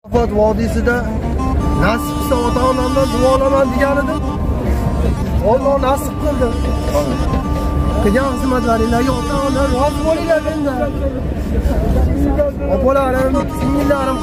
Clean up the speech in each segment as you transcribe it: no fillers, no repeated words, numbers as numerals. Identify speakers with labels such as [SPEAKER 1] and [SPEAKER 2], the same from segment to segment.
[SPEAKER 1] Arafat vodiysida nasib qilsa ota-onamdan duolaman degan edim. Alloh nasib qildi. Qilgan xizmatlaringlarga ota-ona rozi bo'linglar mendan. Opalarim, singillarim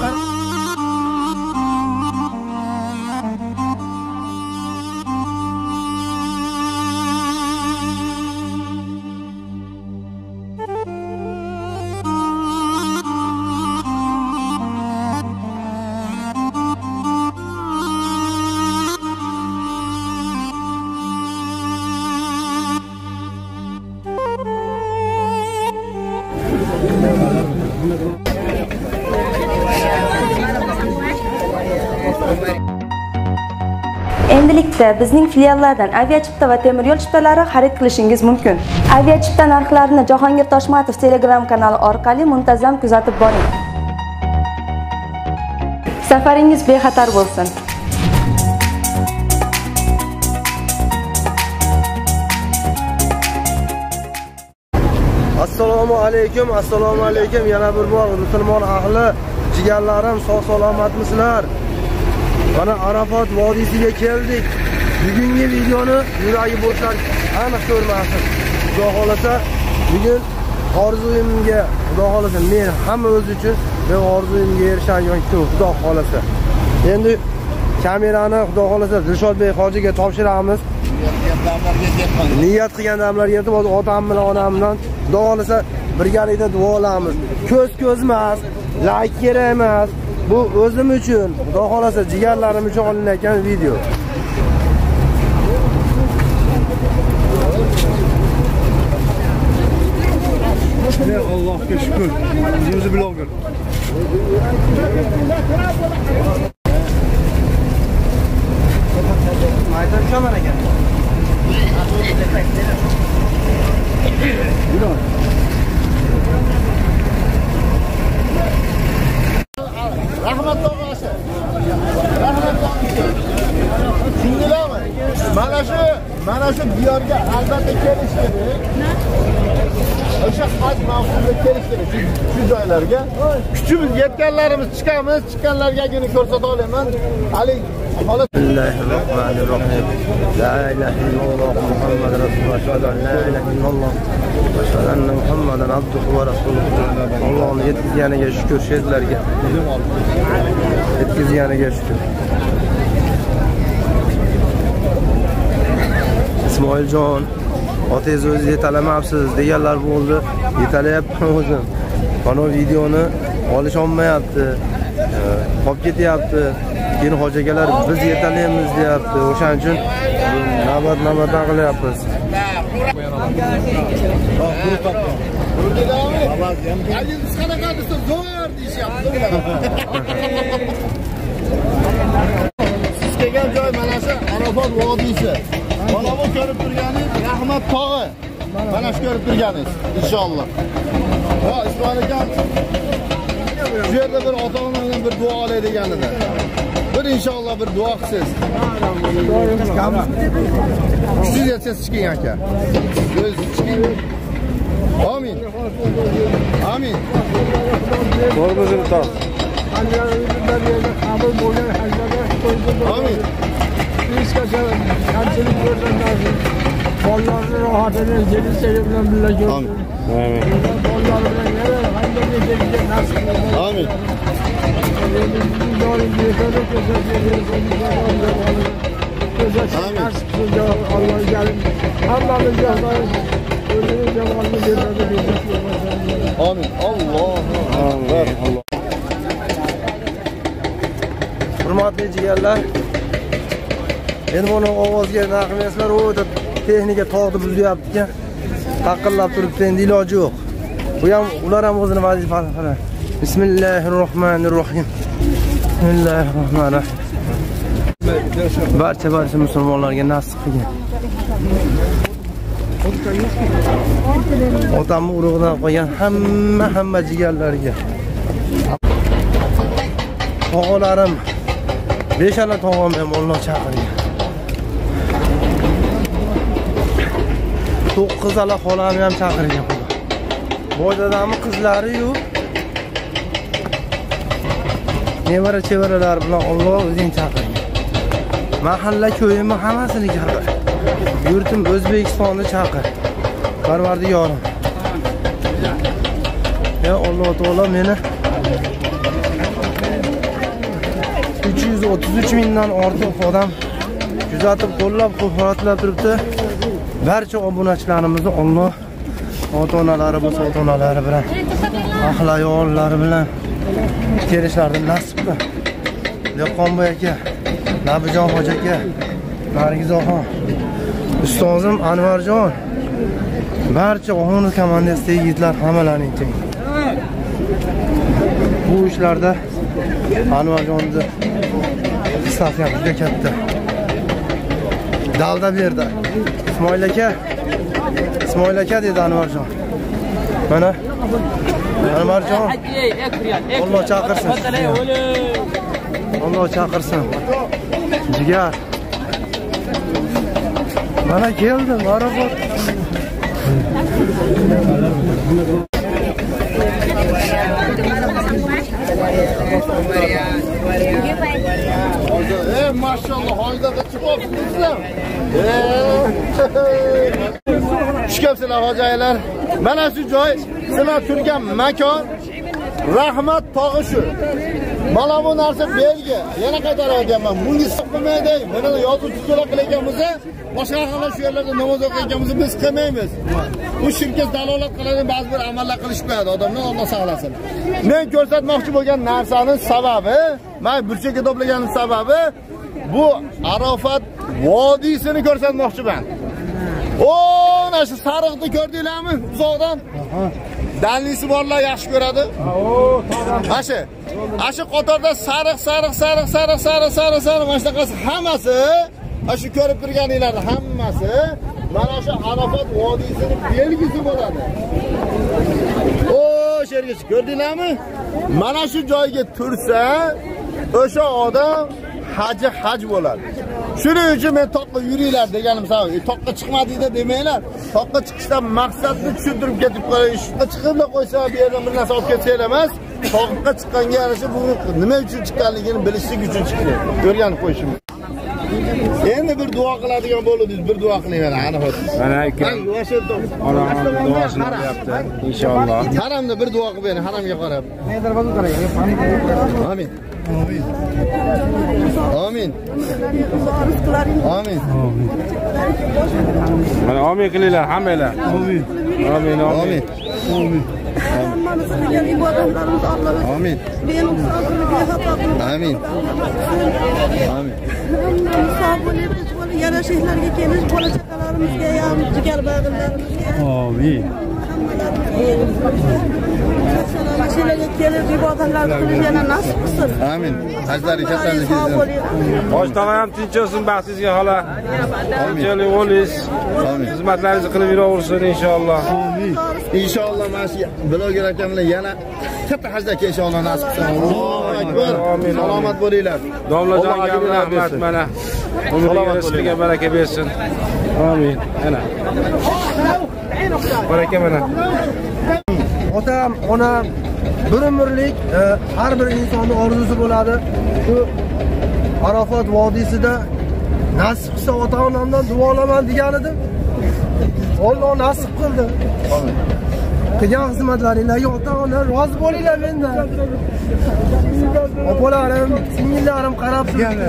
[SPEAKER 2] Endilikda bizning filiallardan aviachipta va temir yo'l chiptalari xarid qilishingiz mumkin. Aviachipta narxlarini Jahongir Toshmatov Telegram kanali orqali muntazam kuzatib boring. Safaringiz bexatar bo'lsin.
[SPEAKER 1] Assalomu alaykum, assalomu alaykum. Yana bir bor musulmon ahli, jigarlarim, sog' salomatmisizlar? Mana Arafat vodiysiga keldik. Bugungi videoni yuragi bo'shlar aniq ko'rmasin. Xudo xolasa, bugun orzuyimga, xudo xolasa, men hamma o'z uchun men orzuyimga erishadigan kun, xudo xolasa. Endi kamerani xudo xolasa Dilshodbek hojiga topshiramiz. Niyat qilgan damlarga yetib, otam bilan onam bilan xudo xolasa birgalikda duolaymiz. Ko'z emas, like kerak emas. Bu o'zim uchun, xudo xolasa jigarlarim uchun olinayotgan video. Allohga shukr. O'zimiz bloger. Maydan chaman ekan.
[SPEAKER 3] Rahmat tog'asi. Rahmat tog'asi. Tushundinglarmi? Mana shu diyorga albatta kelish kerak. O'sha haj mavsumida kelish kerak shu joylarga. Kuchimiz yetganlarimiz chiqqanlargagina ko'rsata olaman. Ali holat.
[SPEAKER 1] Bismillahirrohmanirrohim. La ilaha illalloh Muhammadur rasululloh. La ilaha illalloh. Ashhadu anna Muhammadan abduhu va rasuluhu. Allohning yetkazganiga shukr, shehlarga. Yetkazganiga shukr. Ismoiljon, otangiz o'zingiz yetalamabsiz deganlar bo'ldi. Yetalayapman o'zim. Mana videoni olish olmayapti. Qolib ketyapti. Keyin hoji akalar biz yetalaymiz deyapti. O'shaning uchun navbatdan qilyapmiz.
[SPEAKER 3] Siz kelgan joy mana shu Arafat vodiysi. Mana bu ko'rib turganingiz Rahmat tog'i. Mana shu ko'rib turganingiz inshaalloh. Ha, Ismoil akam shu yerda bir ota-onadan bir duo olay deganida. Bir inshaalloh bir duo qilsiz. Siz yetasiz chiqing aka. O'z chiqing. Amin. Amin.
[SPEAKER 1] Qo'rqingizni top.
[SPEAKER 3] Amin.
[SPEAKER 4] Bollarni rohatini jeli sevgi bilan birga ko'rsin.
[SPEAKER 1] Amin.
[SPEAKER 4] Bollar bilan yana hammaga kelishga nasib qilsin.
[SPEAKER 3] Amin. Amin. Alloh.
[SPEAKER 1] Hurmatli jigarlar, endi buni ovozga naqlmaslar, o'ta texnika tog'ni buzyapti ekan. Taqillab turibdi, endi iloji yo'q. Bu ham ular ham o'zini vazifasi qiladi. Bismillahirrohmanirrohim. Bismillahirrohmanirrohim. Barcha musulmonlarga nasib qilgan. Otamni urug'idan qo'ygan hamma jigarlarga. Tog'alarim, beshala tog'am ham Alloh chaqirgan. 9 ala xolam ham chaqirgan. Boy dadamning qizlari-yu nevara chevaralar bilan Alloh o'zing chaqir. Mahalla ko'yimni hammasini chaqir. Yurtim O'zbekistonni chaqir. Parvardigorim. Ya Alloh taolo meni 333 mingdan ortiq odam kuzatib, qo'llab-quvvatlab turibdi. Barcha obunachilarimizni Alloh ota-onalari bo'lsa ota-onalari bilan, ahli ayollari bilan kelishlarini nasib qil. Dehqonboy aka, Nabijon hoji aka, Nargizoxon, ustozim Anvarjon, barcha Oxon komandasiya yigitlar hammalaring teng. Bu ishlarda Anvarjonni hissasi ham juda katta. Dalda berdi. Ismoil aka dedi Anvarjon. Mana Anvarjon, Alloh chaqirsin. Alloh chaqirsin. Jigar. Mana keldi, marhamat.
[SPEAKER 3] Maşallah, hayda çıkıyorsunuz. Çıkıyorsunuz hocaylar. Mana shu joy, sizlar turgan makon Rahmat tog'i shu. Mana bu narsa belgi. Yana qaytaryapman. Bunga so'qmaydi. Mana yozuvchilar qilayotganmiz, boshqa xalq shu yerlarda namoz o'qiyotganmiz biz qilmaymiz. Bu shirkat dalolat qiladi, ba'zi bir amallar qilishmaydi. Odamlar Alloh saqlasin. Men ko'rsatmoqchi bo'lgan narsaning sababi, men burchakka to'plaganim sababi bu Arafat vodiysini ko'rsatmoqchiman. Ana shu sariqni ko'rdinglarmi? Uzoqdan. Danlisi borlar yaxshi ko'radi. Ashi qatorda sariq mana shunaqasi hammasi, shu ko'rib turganinglar hammasi mana shu Arafat vodiysining belgisi bo'ladi. Shergiz ko'rdinglarmi? Mana shu joyga tursa, o'sha odam haj bo'ladi. Shuning uchun men toqqa yuringlar deganim sabab. Toqqa chiqmadinglar demanglar. Toqqa chiqishdan maqsadni tushuntirib ketib qo'yish. Toqqa chiqib qo'ysa bu yerdan bir narsa olib ketsa emas. Toqqa chiqqanga yarasha bu nima uchun chiqqanligini bilishlik uchun chiqdi. O'rganib qo'yishim. Endi bir duo qiladigan bo'ldingiz, bir duo qilinglar ana hozir. Mana aka. Onam duosini qilyapti inshaalloh. Haramda bir duo qilib bering, haramga qarab. Amin. Amin. Amin.
[SPEAKER 5] Mana amin qilinglar hammanglar. Amin. Amin. Amin.
[SPEAKER 3] Amin. Amin. Amin. Amin.
[SPEAKER 6] Yana shehirlarga kelish, bola chaqalarimizga ham, jigar bag'irlarimizga.
[SPEAKER 5] Amin.
[SPEAKER 6] Mashinaga kelib ibodatlar qilish yana nasib qilsin.
[SPEAKER 3] Amin. Hajlarga kattaligingiz.
[SPEAKER 5] Boshdan ham tinch olsin baxtingizga xola. Tinchlik bo'lish.
[SPEAKER 3] Amin.
[SPEAKER 5] Xizmatlaringizni qilib yuraversin inshaalloh.
[SPEAKER 3] Amin. Inshaalloh mana shu bloger akamlar yana katta hajlarga inshaalloh nasib qilsin. Allohu akbar. Amin. Salomat bo'linglar.
[SPEAKER 5] Domlajonga rahmat mana. Umringiz rizqiga baraka bersin. Amin. Ana. Baraka mana.
[SPEAKER 1] Otam, onam bir umrlik har bir insonning orzusi bo'ladi. Shu Arafat vodiysida nasib qilsa ota-onamdan duo olaman degan edim. Alloh nasib qildi. Amin. Qilgan xizmatlaringizga ota-ona rozi bo'linglar mendan. Opalarim, singillarim qarab turibdi.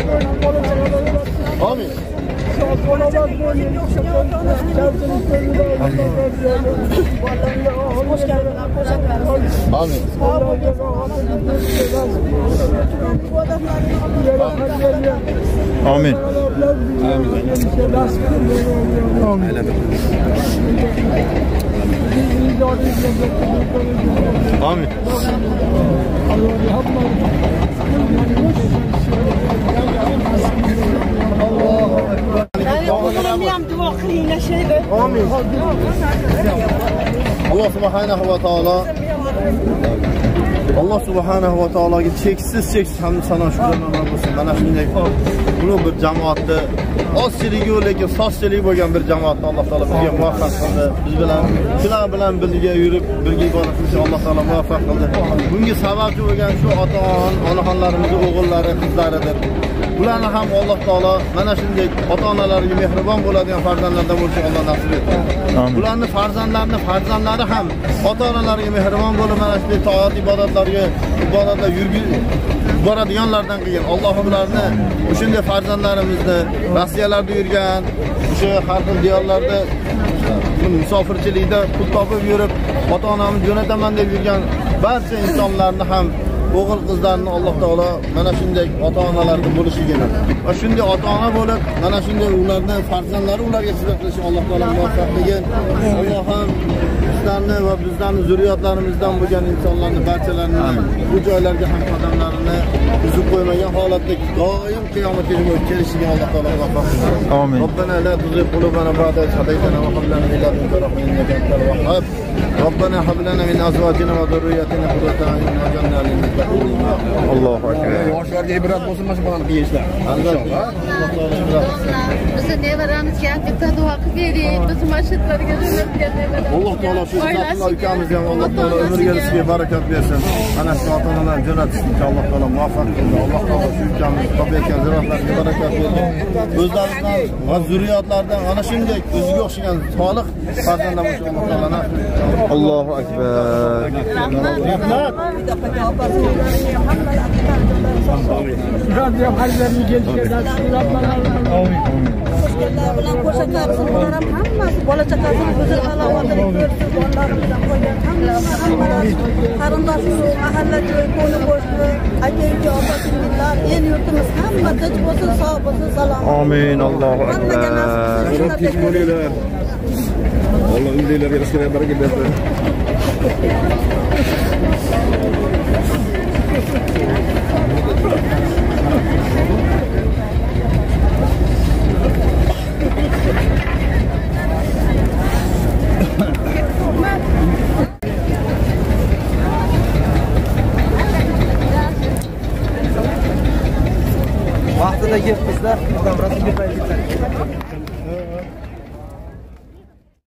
[SPEAKER 3] Amin. Amin. Amin. Amin.
[SPEAKER 1] Amin.
[SPEAKER 3] Allah subhanahu va taolo Alloh subhanahu va taologa cheksiz hamd sano shukrlar bo'lsin. Mana shunday ulug' bir jamoatni ozchiligi lekin sozchilik bo'lgan bir jamoatni Alloh taolo bizga muvaffaq qildi. Biz bilan bilan birga yurib, birga ibodat qilishga Alloh taolo muvaffaq qildi. Bunga sababchi bo'lgan shu onaxonlarimizning o'g'illari, qizlaridir. Ularni ham Alloh taolo mana shunday ota-onalarga mehribon bo'ladigan farzandlardan bo'lishini Alloh nasib etdi. Ularni farzandlari ham ota-onalariga mehribon bo'lib mana shunday toat ibodatlar yurib boradiganlardan qilgan. Alloh ularni shunday farzandlarimizni Rossiyalarda yurgan, o'sha har xil diyorlarda musofirchilikda pul topib yurib, ota-onamiz jo'nataman deb yurgan barcha insonlarni ham o'g'il qizlarni Alloh taolo mana shunday ota-onalarning bo'lishigini va shunday ota-ona bo'lib, mana shunday ularni farzandlari ularga xizmat qilishini Alloh taolo muvaffaq qilgan. Alloh ham bizlarni va bizlarning zurriyotlarimizdan bo'lgan insonlarni barchalarini bu joylarga ham qadamlarini uzib qo'ymagan holatda doim qiyomatga kelishiga Alloh taolo muvaffaq qilsin. Amin. Robbana la tuzigh qulubana ba'da idh hadaytana va hab lana min ladunka rahmatan innaka antal wahhab. Robbana hab lana min azwajina va dhurriyyatina qurrata a'yun waj'alna lil muttaqin imama. Allohu akbar. Yoshlarga ibrat bo'lsin mana shu bolani qilishlar. Albatta. Alloh taolo ibrat.
[SPEAKER 6] Bizni nevaramizga bitta duo qilib bering. Biz masjidlarga jo'natgan nevalar.
[SPEAKER 3] Alloh taolo shu Abdulloh ukamizga ham Alloh taolo umriga rizqiga barakat bersin. Mana shu ota-onalarni jo'natishga Alloh taolo muvaffaq qilsin. Alloh taolo shu ukamiz topayotgan ziraatlarga barakat bersin. O'zlaridan va zurriyotlaridan ana shunday o'ziga o'xshagan solih farzandlar bo'lsin Alloh taolo nasib etsin. Allohu akbar. Rahmat.
[SPEAKER 4] Radyo xaridlarni kelishga amin.
[SPEAKER 6] Qo'shganlar bilan qo'shaqarsin, ular ham hammasi bola chaqasini go'zal halovatini ko'rsin, bolalarimizdan qo'ygan hammalari qarindoshimiz, mahallajoy, qo'ni qo'shni, aka-uka, opa-singillar, el yurtimiz hamma tinch bo'lsin, sog' bo'lsin, salomat.
[SPEAKER 3] Amin. Allohu akbar. Allah ümidlerle rizkine bereket versin.
[SPEAKER 1] Vaqtida kelib bizlar odam rasmga qaytib